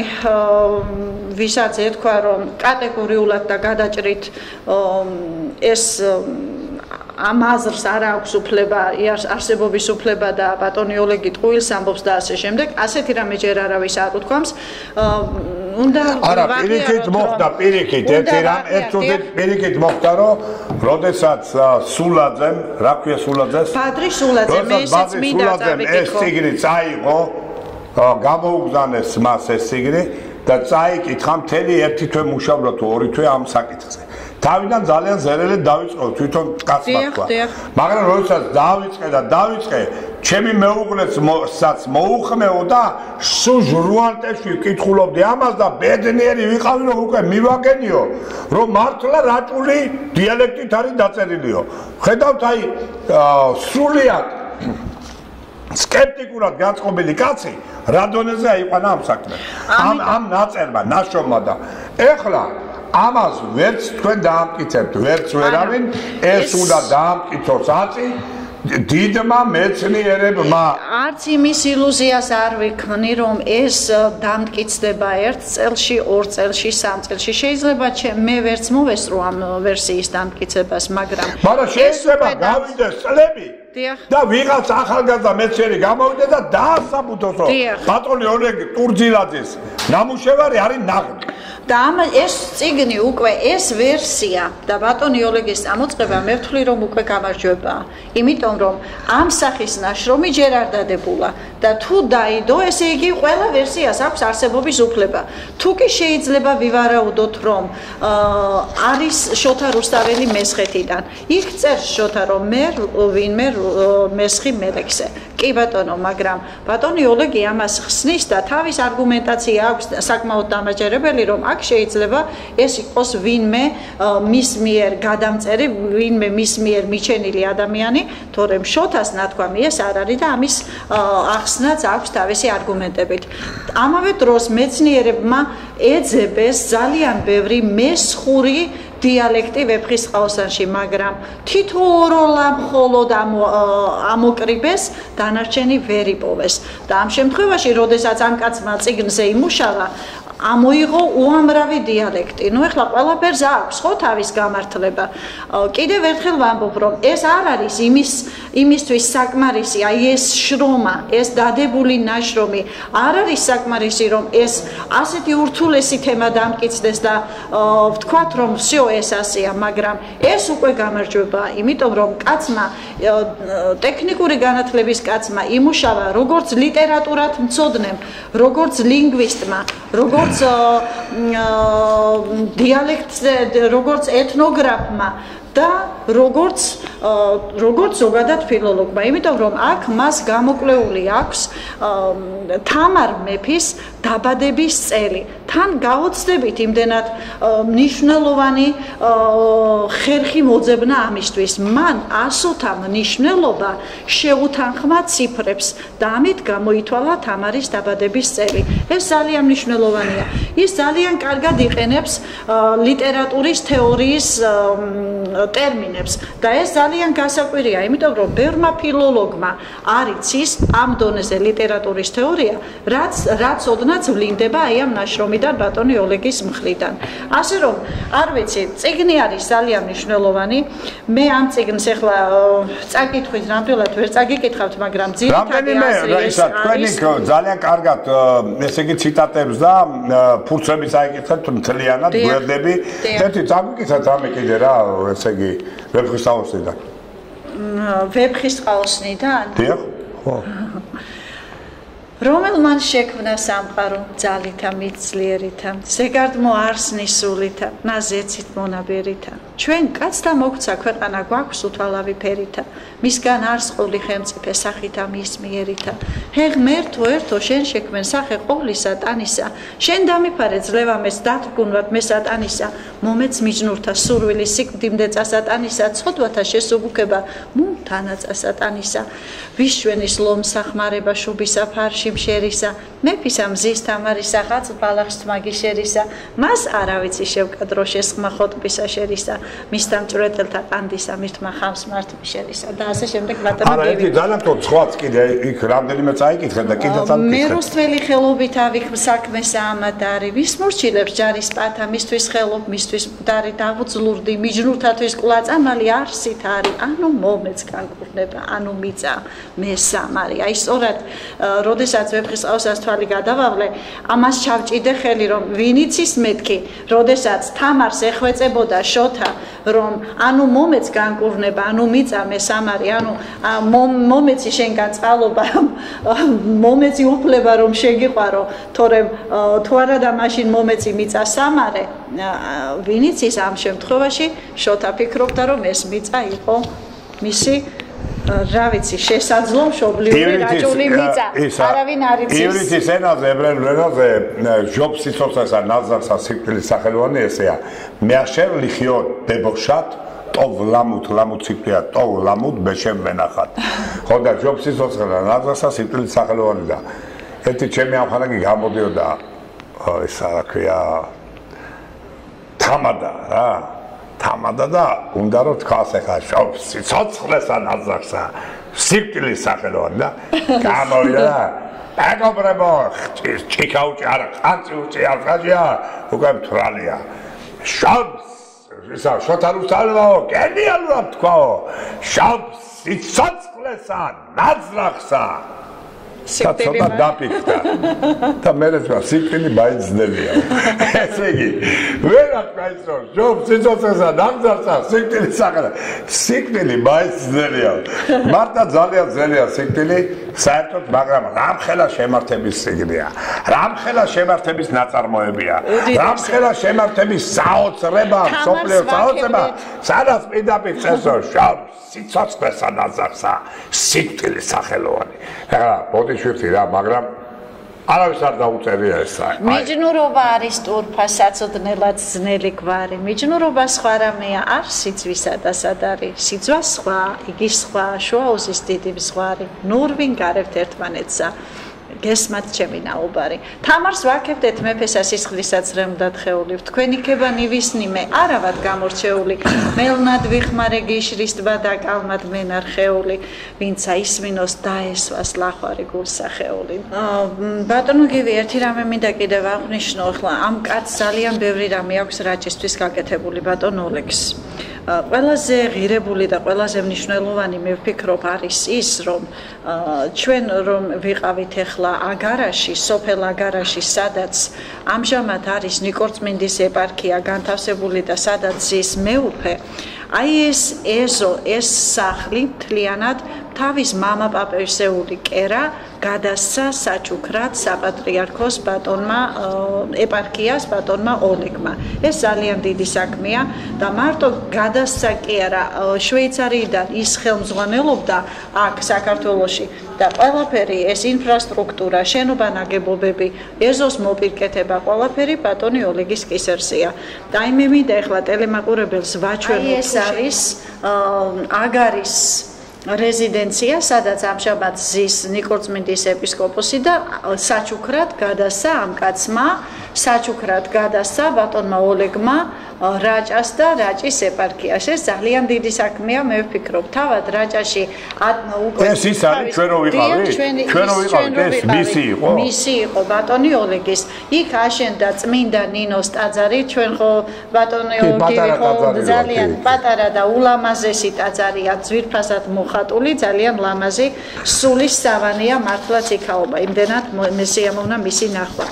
ვისაც ეთქვა რომ კატეგორიულად და გადაჭრით ეს ამ აზრს არ აქვს უფლება, არსებობის უფლება და ბატონი ოლეგი ტყუილს ამბობს და ასე შემდეგ, ასეთი რამე ჯერ არავის არ უთქვამს. უნდა არა, პირიქით მოხდა, პირიქით, ერთი რამ, ერთუდით პირიქით მოხდა, რომ როდესაც სულაძემ, რა ქვია სულაძეს? ბადრი სულაძემ, ესეც მინდა წავიკითხო. ეს ციგნი წაიღო, გამოუგზავნეს მას ეს ციგნი და წაიკითხა მთელი ერთი თვე მუშაობდა თუ ორი თვე ამ საკითხზე. თავიდან ძალიან ზერელად დავიწყო თვითონ კაცმა თქვა. მაგრამ როდესაც დავიწყე და დავიწყე, ჩემი მეუღლესაც მოუხმეო და სულ ჟურნალებში ვკითხულობდი ამას და ბედნიერი ვიყავი რომ უკვე მივაგენიო, რომ მართლა რაჭული დიალექტით არის დაწერილიო. ხედავთ აი სრულიად სკეპტიკურად გაწყობილი კაცი რა დონეზე აიყვანა ამ საქმეს. ამ ამ ნაწერმა, ნაშრომმა და ეხლა ამას ვერც თქვენ დაამტკიცებთ, ვერც ვერავინ, ეს უნდა დაამტკიცოს აწი დიდმა მეცნიერებმა. არც იმის ილუზიას არ ვიქნი, რომ ეს დამტკიცდება ერთ წელში, ორ წელში, სამ წელში. შეიძლება მე ვერც მოვესწრო ამ ვერსიის დამტკიცებას, მაგრამ მაგრამ შეიძლება გავიდეს წლები და ვიღაც ახალგაზრდა მეცნიერი გამოვიდეს და დაასაბუთოს, რომ ბატონი ოლეგ ტურძილაძის ნამუშევარი არის ნაღდი. და ამ ეს წიგნი უკვე ეს ვერსია და ბატონი ოლეგის წამოწყება მე ვთვლი რომ უკვე გამარჯვებაა. იმიტომ რომ ამ სახის ნაშრომი ჯერ არ დადებულა და თუ დაიდო, ესე იგი ყველა ვერსიას აქვს არსებობის უფლება. თუ კი შეიძლება ვივარაუდოთ რომ არის შოთა რუსთაველი მესხეთიდან. იქ წერს შოთა რომ მე ვინმე მესხი მელექსე. კი ბატონო, მაგრამ ბატონი ოლეგი ამას ხსნის და თავის არგუმენტაცია აქვს საკმაოდ დამაჯერებელი რომ აქ შეიძლება ეს იყოს ვინმე მის მიერ გადამწერი, ვინმე მის მიერ მიჩენილი ადამიანი, თორემ შოთას ნათქვამი ეს არ არის და ამის ახსნაც აქვს თავისი არგუმენტებით. ამავე დროს მეცნიერებმა ეძებეს ძალიან ბევრი მესხური დიალექტი ვეფხისტყაოსანში, მაგრამ თითოეულა მხოლოდ ამოკრიბეს, დანარჩენი ვერ იპოვეს. და ამ შემთხვევაში, როდესაც ამ კაცმა წიგნზე იმუშავა, ამოიღო უამრავი დიალექტი. ნუ ეხლა ყველაფერს აქვს ხო თავის გამართლება. კიდევ ერთხელ ვამბობ, რომ ეს არ არის იმის იმისთვის საკმარისი, აი ეს შრომა, ეს დადებული ნაშრომი არ არის საკმარისი, რომ ეს ასეთი ურთულესი თემა დამტკიცდეს და ვთქვათ, რომ всё ეს ასეა, მაგრამ ეს უკვე გამარჯვებაა, იმიტომ რომ კაცმა ტექნიკური განათლების კაცმა იმუშავა როგორც ლიტერატურად მცოდნემ, როგორც ლინგვისტმა, როგორც დიალექტზე, როგორც ეთნოგრაფმა და როგორც როგორც ზოგადად ფილოლოგმა, იმიტომ რომ აქ მას გამოკვლეული აქვს თამარ მეფის დაბადების წელი. თან გაოცდებით იმდენად მნიშვნელოვანი ხერხი მოძებნა ამისთვის. მან ასოთა მნიშვნელობა შეუთანხმა ციფრებს და ამით გამოითვალა თამარის დაბადების წელი. ეს ძალიან მნიშვნელოვანია. ის ძალიან კარგად იყენებს ლიტერატურის თეორიის ტერმინებს და ეს ძალიან გასაკვირია, იმიტომ რომ ბევრმა ფილოლოგმა არ იცის ამ დონეზე ლიტერატურის თეორია, რაც რაც ოდნავ ვლინდება აი ამ ნაშრომიდან ბატონი ოლეგის მხრიდან. ასე რომ, არ ვიცი, წიგნი არის ძალიან მნიშვნელოვანი. მე ამ წიგნს ახლა წაკითხვით ნამდვილად ვერ წაგიკითხავთ, მაგრამ ძირითადი აზრი ეს არის. თქვენი ძალიან კარგად ესე იგი ციტატებს და ფურცლებს აიკითხეთ მთლიანად გვერდები. ერთი წაგიკითხეთ რამე კიდე რა, ესე იგი ვეფხისტყაოსნიდან. ვეფხისტყაოსნიდან? დიახ, ხო. რომელმან შექმნა სამყარო ძალითა მიწლიერითა, ზეგარდმო არსნის სულითა, ნაზეცით მონაბერითა. ჩვენ კაცთა მოგვცა ქვეყანა გვაქვს უთვალავი ფერითა, მისგან არს ყოლი ხელმწიფე სახითა მის მიერითა. ჰეღმერთო ერთო შენ შექმენ სახე ყოლისა ტანისა, შენ დამიფარე ძლევამეს დათგუნვად მე სატანისა, მომეც მიჯნურთა სურვილი სიკვდიმდე წასატანისა, ცოდვათა შესუბუქება მუნ თანაწა სატანისა. ვის ჩვენის ლომსა ხმარება შუბისა ფარში შერისა მეფისა მზის თამარისა ღაც ბალახს თმაგი შერისა მას არავიცი შევკადრო შესხმა ხოტბისა შერისა მის დამჭვრეტელთა ყანდისა მირთმა ხამს მართმი შერისა და ასე შემდეგ ბატონო არა ერთი ძალიან თო სხვაც კიდე იქ რამდენიმე წაიკითხე და კიდე წამკითხე მე რუსთველი ხელობით ავიქ საქმესა ამადარი ვის მორჩილებს ჯარის პათა მისთვის ხელობ მისთვის მდარი დავუძლურდი მიჯნურთათვის ყლაწამალი არსით არის ანუ მომეც განკურნება ანუ მიწა მე სამარი აი სწორად როდესაც ვეფხისტყაოსას თვალი გადავავლე ამას ჩავჭიდე ხელი რომ ვინიცის მეთქი როდესაც თამარს ეხვეწებოდა შოთა რომ ანუ მომეც განკურნება ანუ მიწა მე სამარი ანუ მომეცი შენგან წყალობა მომეცი უფლება რომ შეგიყვარო თორემ თუ არა და მაშინ მომეცი მიწა სამარე ვინიცის ამ შემთხვევაში შოთა ფიქრობდა რომ ეს მიწა იყო მისი რა ვიცი შესაძლო მშობლიური რაჭული მიწა არავინ არ იცის ივრითის ენაზე ებრაულ ენაზე ჟობს სიცოცხლესა ნაზარსა სიკვდილის სახელოვანი ესეა მეახშერ ლიხიოთ ბებოშათ ტოვ ლამუთ ლამუთ სიკვდია ტოვ ლამუთ ბეშემ მენახათ ხო და ჟობს სიცოცხლესა ნაზარსა სიკვდილის სახელოვანი და ერთი ჩემი ამხანაგი გამოდიოდა ესა რა ქვია თამადა რა თამადა და უნდა რომ თქვას ახლა ჟობს სიცოცხლესა ნაზარსა სიკვდილის სახელოვანი და გამოვიდა და აკობრებო ჩიქაუჭი არა ყანწი უჭი არ ხაჯია უკვე მთვრალია ჟობს ისა შოთარუსალო გენიალურად თქვაო ჟობს სიცოცხლესა ნაზარსა სიკვდილი დაფიქრდა და მერე თქვა სიკვდილი მაინცნელია ესე იგი ვერა თქვა ის რომ ჟობს სიცოცხლესა ნაზარსა სიკვდილი სახელა სიკვდილი მაინცნელია მარტა ძალიან ძნელია სიკვდილი საერთოდ მაგრამ რამხელა შემართების სიგნეა რამხელა შემართების ნაწარმოებია რამხელა შემართების საოცრება სოფლიო საოცრება სადაც პირდაპირ წესო ჟობს სიცოცხლესა ნაზარსა სიკვდილის სახელოვანი ახლა ბოდიშვიფტი რა მაგრამ არავის არ დაუწერია ეს აი მიჯნურობა არის ტურფა საწოდნელად ძნელი გვარი მიჯნურობა სხვა რამეა არ სიცვისა და სად არის სიძვა სხვა იგი სხვა შუაუზის დიდი მზღვარი ნურვინ გარევთ ერთმანეთსა გესმათ ჩემი ნაუბარი თამარს ვაქებდეთ მეფესა სისხლისაც რემდათ ხეული თქვენი ქებანი ვისნიმე არავად გამორჩეული მელნად ვიხმარე გიშრის ტბა და კალმად მენარხეული ვინცა ისმინოს დაესვას ლახვარი გულსახეული ბატონო გივი ერთი რამე მინდა კიდევ აღნიშნო ახლა ამ კაცს ძალიან ბევრი რამე აქვს რაჭისთვის გაკეთებული ბატონ ოლეგს ყველაზე ღირებული და ყველაზე მნიშვნელოვანი მე ვფიქრობ არის ის რომ ჩვენ რომ ვიყავით ახლა აგარაში სოფელ აგარაში სადაც ამჟამად არის ნიკორწმინდის ეპარქია განთავსებული და სადაც ზის მეუფე აი ეს ეზო ეს სახლი მთლიანად თავის მამა პაპერსეული კერა გადასცა საჩუქრად საპატრიარქოს ბატონმა ეპარქიას ბატონმა ოლეგმა ეს ძალიან დიდი საქმეა და მარტო გადასცა კი არა შვეიცარიიდან ის ხელმძღვანელობდა აქ საქართველოში და ყველაფერი ეს ინფრასტრუქტურა შენობა ნაგებობები ეზოს მოპირკეთება ყველაფერი ბატონი ოლეგის კისერსია და აი მე მინდა ახლა ტელემაყურებელს ვაჩვენო ეს არის აგარის რეზიდენცია, სადაც ამჟამად ზის ნიკორწმინდის ეპისკოპოსი და საჩუქრად გადასცა ამ კაცმა, საჩუქრად გადასცა ბატონმა ოლეგმა რაჭას და რაჭის ეპარქიას. ეს ძალიან დიდი საქმეა, მე ვფიქრობ, თავად რაჭაში უკვე ეს ის არის ჩვენ რო ვიყავით, ჩვენ რო ვიყავით, ეს მისი იყო. მისი იყო ბატონი ოლეგის. იქ აშენდა წმინდა ნინოს ტაძარი, ჩვენ ხო ბატონი ოლეგი ხო ძალიან პატარა და ულამაზესი ტაძარია, ძვირფასად მოხატული, ძალიან ლამაზი, სულის სავანია მართლაც იქაობა. იმდენად მესიამოვნა მისი ნახვა.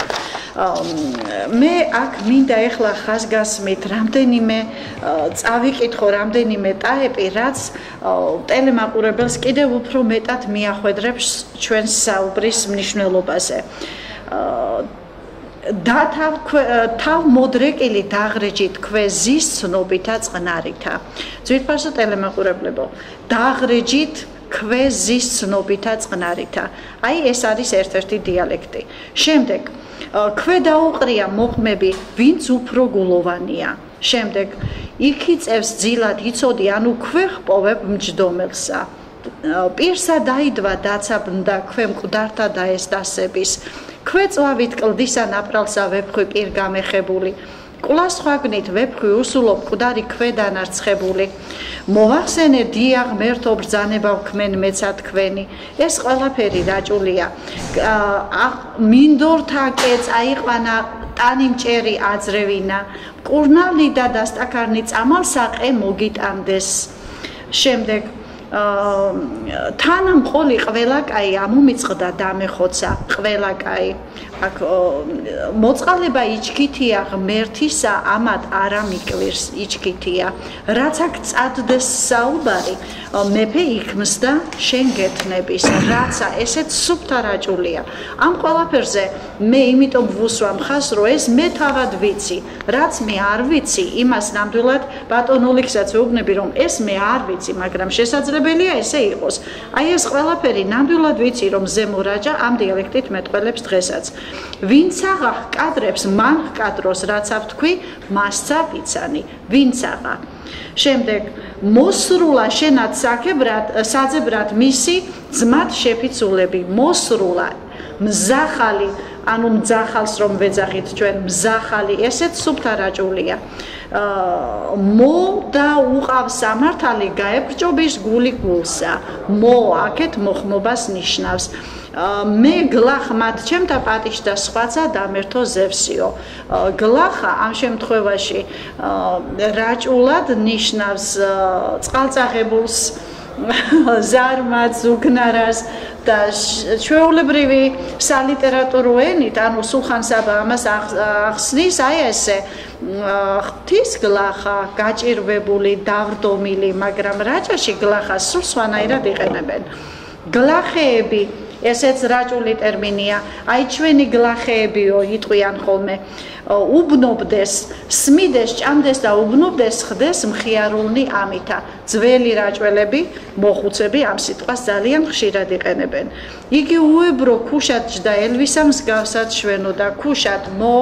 მე აქ მინდა ეხლა ხაზგასმით რამდენიმე წავიკითხო რამდენიმე ტაეპი რაც ტელემაყურებელს კიდევ უფრო მეტად მიახვედრებს ჩვენს საუბრის მნიშვნელობაზე და თავ მოდრეკილი დაღრეჯი თქვენ ზის ცნობითა წყნარითა ძვირფასო ტელემაყურებლებო დაღრეჯით ქვეზის ცნობითა წყნარითა აი ეს არის ერთ-ერთი დიალექტი შემდეგ ქვე დაუყრია მოხმები ვინც უფრო გულოვანია შემდეგ იქი წევს ძილად იცოდი ანუ ქვე ხპოვებ მჯდომელსა პირსა დაიდვა დაცაბნდა ქვემ მკვდართა და ეს დასების ქვეწვავით კლდისა ნაპრალსა ვეფხვი პირ გამეხებული კვლას ხვაგნით ვეფხვი უსულო მკვდარი ქვედან არცხებული მოვახსენე დიაღ მერთო ბრძანება ვქმენ მეცა თქვენი ეს ყველაფერი რაჭულია მინდორთა კეც აიყვანა ტანი მჭერი აძრევინა მკურნალი და დასტაქარნი წამალსაყე მოგიტანდეს შემდეგ თანამყოლი ყველა კაი ამომიწყდა დამეხოცა ყველა კაი აქ მოწყალება იჩქითია ღმერთისა ამად არა მიკვირს იჩქითია რაც აქ წადდეს საუბარი მეფე იქმს და შენ გეთნების რაცა ესეც სუფთა რაჭულია ამ ყველაფერზე მე იმიტომ ვუსვა მხას რომ ეს მე თავად ვიცი რაც მე არ ვიცი იმას ნამდვილად ბატონულიქსაც ვეუბნები რომ ეს მე არ ვიცი მაგრამ შესაძლებელია ესე იყოს აი ეს ყველაფერი ნამდვილად ვიცი რომ ზემო რაჭა ამ დიალექტით მეტყველებს დღესაც ვინც აღარ კადრებს მან კადროს რაც ავთქვი მასცა ვიცანი ვინც აღარ შემდეგ მოსრულა შენად საკებრად საძებრად მისი ძმად შეფიცულები მოსრულა მზახალი ანუ მძახალს რომ ვეძახით ჩვენ მზახალი ესეც სუფთა რაჭულია მო და უყავ სამართალი გაებრჭობის გული გულსა მო აქეთ მოხმობას ნიშნავს მე გლახ მათ ჩემთა პატიშ და სხვაცა დამერთო ზევსიო გლახა ამ შემთხვევაში რაჭულად ნიშნავს წყალწაღებულს ზარმაც უგნარას და ჩვეულებრივი სალიტერატურო ენით ანუ სულხან-საბა ამას ახსნის აი ესე ღვთის გლახა გაჭირვებული დავრდომილი მაგრამ რაჭაში გლახას სულ სხვანაირად იყენებენ გლახეები ესეც რაჭული ტერმინია აი ჩვენი გლახეებიო იტყვიან ხოლმე უბნობდეს სმიდეს ჭამდეს და უბნობდეს ხდეს მხიარულნი ამითა ძველი რაჭველები მოხუცები ამ სიტყვას ძალიან ხშირად იყენებენ იგი უებრო ქუშად ჯდა ელვისა მსგავსად შვენო და ქუშად მო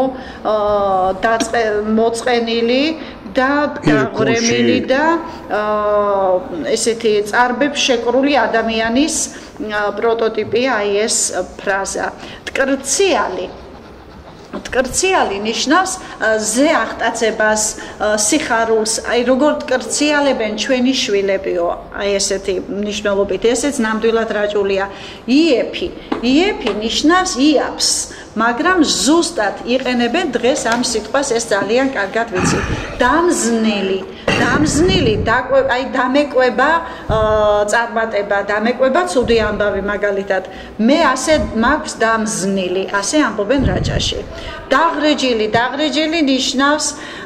მოწყენილი და დაღრემილი და ესეთი წარბებს შეკრული ადამიანის პროტოტიპია აი ეს ფრაზა ტკრციალი ტკრციალი ნიშნავს ზე აღტაცებას სიხარულს აი როგორ ტკრციალებენ ჩვენი შვილებიო აი ესეთი მნიშვნელობით ესეც ნამდვილად რაჭულია იეფი იეფი ნიშნავს იაფს მაგრამ ზუსტად იყენებენ დღეს ამ სიტყვას ეს ძალიან კარგად ვიცი დამზნელი დამზნილი აი დამეკვება წარმატება დამეკვება ცუდი ამბავი მაგალითად მე ასე მაქვს დამზნილი ასე ამბობენ რაჭაში დაღრეჯილი დაღრეჯილი ნიშნავს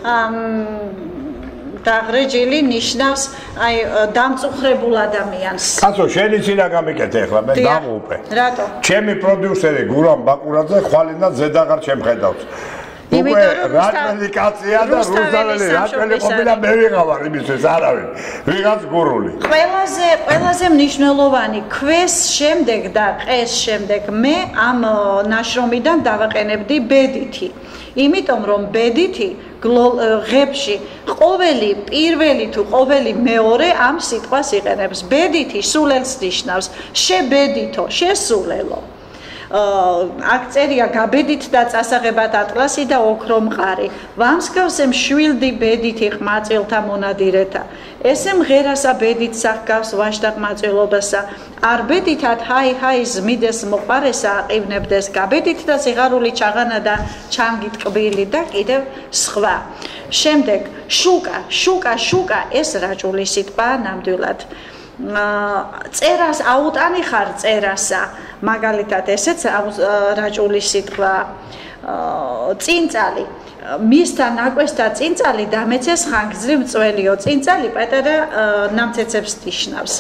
დაღრეჯილი ნიშნავს აი დამწუხრებულ ადამიანს კაცო შენი ძინა გამიკეთე ახლა მე დამუპე რატო ჩემი პროდიუსერი გურამ ბაკურაძე ხვალინად ზედაღარ შემხედავს უკვე რაჭველი კაცია და რუსთაველი რაჭველი ყოფილა მე ვიყავარ იმისთვის არავინ ვიღაც გურული ყველაზე ყველაზე მნიშვნელოვანი ქვეს შემდეგ და ყეს შემდეგ მე ამ ნაშრომიდან დავაყენებდი ბედითი იმიტომ რომ ბედითი ღებში ყოველი პირველი თუ ყოველი მეორე ამ სიტყვას იყენებს ბედითი სულელს ნიშნავს შებედითო შესულელო აქ წერია გაბედით და წასაღებად ატლასი და ოქრო მყარი ვამსგავსე მშვილდი ბედითი ყმაწვილთა მონადირეთა ესე მღერასა ბედით სახგავს ვაშდა ყმაწვილობასა არ ბედითად ჰაი ჰაი ზმიდეს მოყარესა აყივნებდეს გაბედით და სიღარული ჩაღანა და ჩამგით კბილი და კიდევ სხვა შემდეგ შუკა შუკა შუკა ეს რაჭული სიტყვაა ნამდვილად წერას აუტანი ხარ წერასა მაგალითად ესეც რაჭული სიტყვა წინწალი მისთან აკვესთა წინწალი დამეცეს ხანგრძლივ მწველიო წინწალი პატარა ნამცეცებს ნიშნავს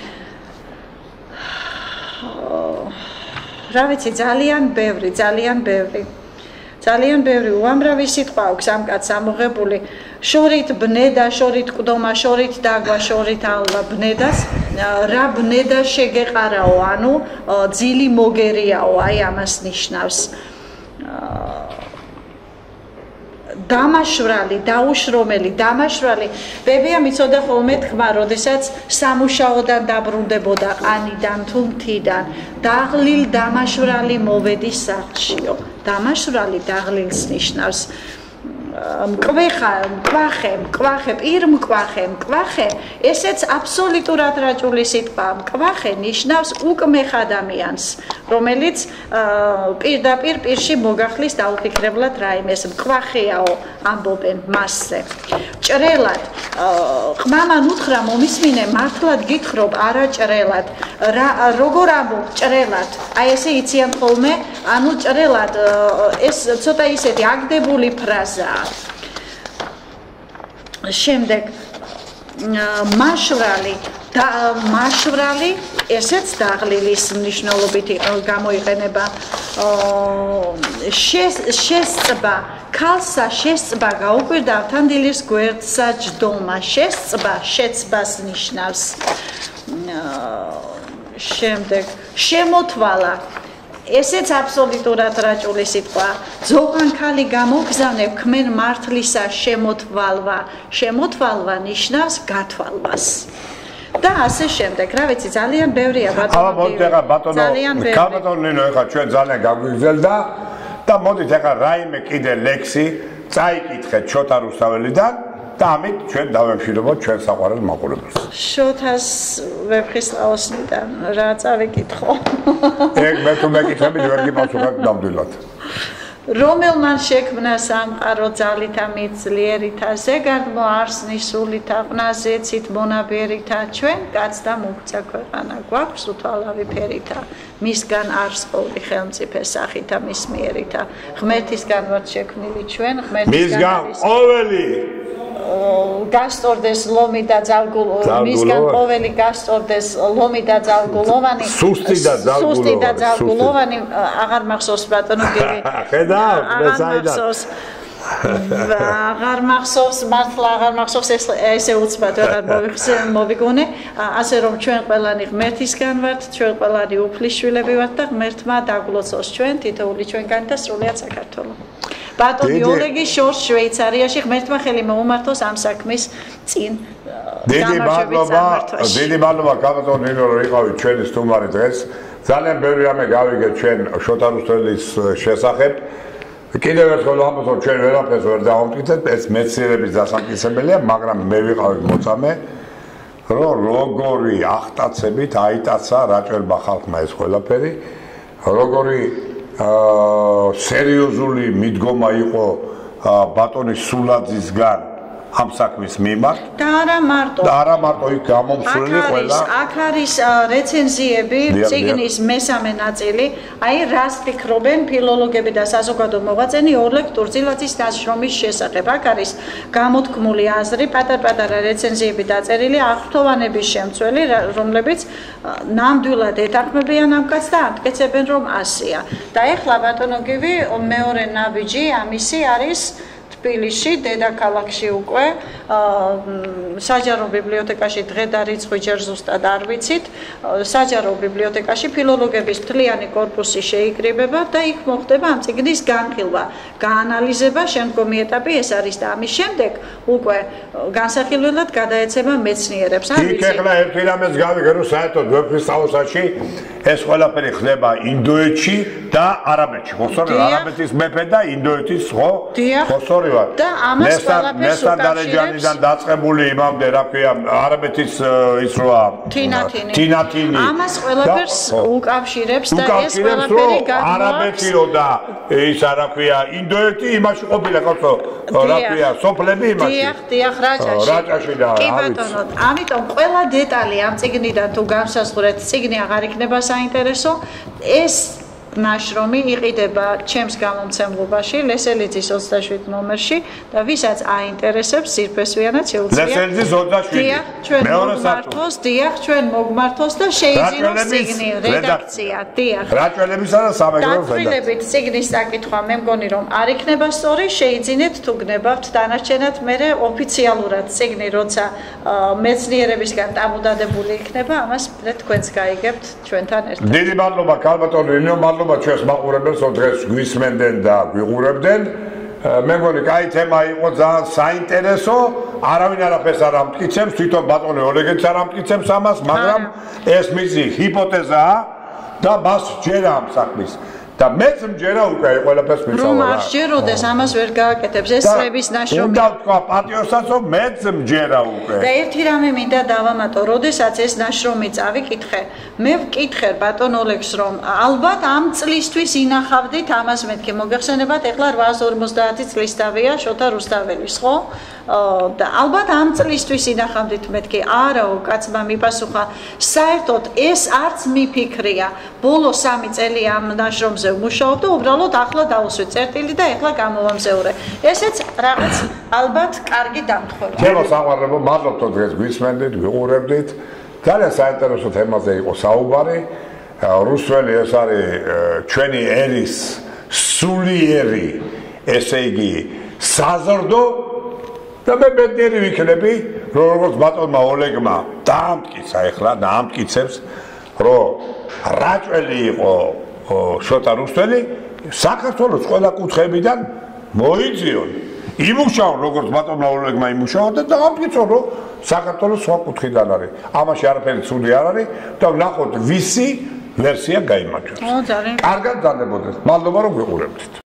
რა ვიცი ძალიან ბევრი ძალიან ბევრი ძალიან ბევრი უამრავი სიტყვა აქვს ამ კაცს ამოღებული შორით ბნედა შორით ყდომა შორით დაგვა შორით ალვა ბნედას რა ბნედა შეგეყარაო ანუ ძილი მოგერიაო აი ამას ნიშნავს დამაშვრალი, დაუშრომელი, დამაშვრალი. ბებია მიცოდა ხოლმე თქმა, როდესაც სამუშაოდან დაბრუნდებოდა ყანიდან თუ მთიდან, დაღლილ დამაშვრალი მოვედი სახლშიო. დამაშვრალი დაღლილს ნიშნავს მკვეხა, მკვახე, მკვახე, პირ მკვახე, მკვახე, ესეც აბსოლუტურად რაჭული სიტყვა. მკვახე ნიშნავს უკმეხ ადამიანს, რომელიც პირდაპირ პირში მოგახლის დაუფიქრებლად რაიმეს. მკვახეაო ამბობენ მასზე. ჭრელად, ყმამან უთხრა მომისმინე, მართლად გითხრობ, არა ჭრელად. როგორ ამბობ ჭრელად? აი ესე იციან ხოლმე, ანუ ჭრელად ეს ცოტა ისეთი აგდებული ფრაზაა. შემდეგ მაშვრალი და მაშვრალი ესეც დაღლილის მნიშვნელობით გამოიყენება. შესწბა ქალსა შესწბა გაუკვირდა ავთანდილის გვერდსა ჯდომა. შესწბა შეწბას ნიშნავს. შემდეგ შემოთვალა ესეც აბსოლუტურად რაჭული სიტყვა. ძოღან ქალი გამოგზავნებ ქმენ მართლისა შემოთვალვა. შემოთვალვა ნიშნავს გათვალვას. და ასე შემდეგ, რა ვიცი, ძალიან ბევრია ბატონო. აბა მოდით ახლა ბატონო, ქალბატონო ნინო ახლა ჩვენ ძალიან გაგვიგზელდა და მოდით ახლა რაიმე კიდე ლექსი წაიკითხეთ შოთა რუსთაველიდან და ამით ჩვენ დავემშვიდობოთ ჩვენ საყვარელ მაყურებელს. შოთას ვეფხისტყაოსნიდან რა წავიკითხო? ეგ მე თუ მეკითხები ვერ გიპასუხებ ნამდვილად. რომელმან შექმნა სამყარო ძალითა მიძლიერითა, ზეგარდმო არსნის სულითა, ყნაზეცით მონაბერითა, ჩვენ კაც და მუქცა ქვეყანა გვაქვს უთვალავი ფერითა, მისგან არს ყოვლი ხელმწიფე სახითა მის მიერითა, ღმერთისგან ვართ შექმნილი ჩვენ, ღმერთისგან არის ყოველი გასწორდეს ლომი და ძალგულოვანი, მისგან ყოველი გასწორდეს ლომი და ძალგულოვანი, სუსტი და ძალგულოვანი, სუსტი და ძალგულოვანი, აღარ მახსოვს ბატონო გივი. ხედავ, მეცაიდა. აღარ მახსოვს, მართლა აღარ მახსოვს, ეს ესე უცბად ვეღარ მოვიგონე, ასე რომ ჩვენ ყველანი ღმერთისგან ვართ, ჩვენ ყველანი უფლისშვილები ვართ და ღმერთმა დაგლოცოს ჩვენ თითოეული ჩვენგანი და სრულიად საქართველო. ბატონი ოლეგი შორს შვეიცარიაში ღმერთმა ხელი მოუმართოს ამ საქმის წინ დიდი მადლობა, დიდი მადლობა ბატონო ნინო რომ იყავით ჩვენი სტუმარი დღეს. ძალიან ბევრი რამე გავიგეთ ჩვენ შოთა რუსთაველის შესახებ. კიდევ ერთხელ ამბობ რომ ჩვენ ვერაფერს ვერ დავამტკიცეთ, ეს მეცნიერების დასამტკიცებელია, მაგრამ მე ვიყავი მოწამე, რომ როგორი ახტაცებით აიტაცა რაჭველმა ხალხმა ეს ყველაფერი, როგორი სერიოზული მიდგომა იყო ბატონის სულაძისგან ამ საქმის მიმართ და არა მარტო და არა მარტო იქ გამომსვლელი ყველა აქ არის რეცენზიები წიგნის მესამე ნაწილი აი რას ფიქრობენ ფილოლოგები და საზოგადო მოღვაწენი ორლექ ტურცილაძის ნაშრომის შესახებ აქ არის გამოთქმული აზრი პატარ-პატარა რეცენზიები დაწერილი აღფრთოვანების შემცველი რომლებიც ნამდვილად ეთანხმებიან ამ კაცს და ამტკიცებენ რომ ასეა და ეხლა ბატონო გივი მეორე ნაბიჯი ამისი არის თბილისში, დედაქალაქში უკვე საჯარო ბიბლიოთეკაში დღე და რიცხვი ჯერ ზუსტად არ ვიცით. საჯარო ბიბლიოთეკაში ფილოლოგების მთლიანი კორპუსი შეიკრიბება და იქ მოხდება ამ წიგნის განხილვა, გაანალიზება, შემდგომი ეტაპი ეს არის და ამის შემდეგ უკვე განსახილველად გადაეცემა მეცნიერებს. არ ვიცი. იქ ეხლა ერთი რამეს გავიგე, რომ საერთოდ ვეფხისტყაოსანში ეს ყველაფერი ხდება ინდოეთში და არაბეთში. ხო, არაბეთის მეფე და ინდოეთის ხო? ხო, და ამას ყველაფერს უკავშირებს დაწყებული იმამდე რა ქვია არაბეთის ის როა თინათინი თინათინი ამას ყველაფერს უკავშირებს და ეს ყველაფერი გაგმოაქვს არაბეთიო და ის რა ქვია ინდოეთი იმაში ყოფილა ხო რა ქვია სოფლები იმაში დიახ დიახ რაჭაში რაჭაში და კი ბატონო ამიტომ ყველა დეტალი ამ წიგნიდან თუ განსაზღვრეთ წიგნი აღარ იქნება საინტერესო ეს ნაშრომი იყიდება ჩემს გამომცემლობაში ლესელიძის ოცდაშვიდ ნომერში და ვისაც აინტერესებს ძირფესვიანად შეუძლია ლესელიძის ოცდაშვიდი დიახ ჩვენ მოგმართოს დიახ ჩვენ მოგმართოს და შეიძინოს წიგნი რედაქცია დიახ რაჭველებისა და სამეგრელოს დათვლილებით წიგნის საკითხვა მე მგონი რომ არ იქნება სწორი შეიძინეთ თუ გნებავთ დანარჩენად მე ოფიციალურად წიგნი როცა მეცნიერებისგან დამუდადებული იქნება ამას თქვენც გაიგებთ ჩვენთან ერთად დიდი მადლობა ქალბატონო ნინო მადლობა ჩვენს მაყურებელს რომ დღეს გვისმენდნენ და გვიყურებდნენ მე მგონი კაი თემა იყო ძალიან საინტერესო, არავინ არაფერს არ ამტკიცებს, თვითონ ბატონი ოლეგეც არ ამტკიცებს ამას, მაგრამ ეს მისი ჰიპოთეზაა და მას ჯერა ამ საქმის. და მეც მჯერა უკვე ყველაფერს მიცავდა. რომ არ შეეროდეს ამას ვერ გააკეთებს ეს წრების ნაშრომი. უნდა თქვა პატიოსსაც რომ მეც მჯერა უკვე. და ერთი რამე მინდა დავამატო, როდესაც ეს ნაშრომი წავიკითხე, მე ვკითხე ბატონ ოლეგს რომ ალბათ ამ წლისთვის ინახავდით ამას მეთქე მოგეხსენებათ ეხლა რვაას ორმოცდაათი წლის დავია შოთა რუსთაველის, ხო? და ალბათ ამ წლისთვის ინახავდით მეთქე. არაო, კაცმა მიპასუხა, საერთოდ ეს არც მიფიქრია. ბოლო სამი წელი ამ ნაშრომზე ვმუშაობ და უბრალოდ ახლა დავუსვით წერტილი და ეხლა გამოვამზეურე. ესეც რაღაც ალბათ კარგი დამთხევა. ჩემო საყვარლებო, მადლობთ რომ დღეს გვისმენდით, ვიყურებდით. ძალიან საინტერესო თემაზე იყო საუბარი. რუსველი ეს არის ჩვენი ერის სულიერი, ესე იგი, საზრდო და მე ბედნიერი ვიქნები, რომ როგორც ბატონმა ოლეგმა დაამტკიცა ეხლა და ამტკიცებს, რომ რაჭველი იყო შოთა რუსთველი, საქართველოს ყველა კუთხეებიდან მოიძიონ. იმუშაონ როგორც ბატონმა ოლეგმა იმუშაო და დაამტკიცონ, რომ საქართველოს სხვა კუთხიდან არის. ამაში არაფერი ცუდი არ არის და ვნახოთ ვისი ვერსია გაიმარჯვებს. კარგად დადებოდეთ. მადლობა რომ გვიყურებდით.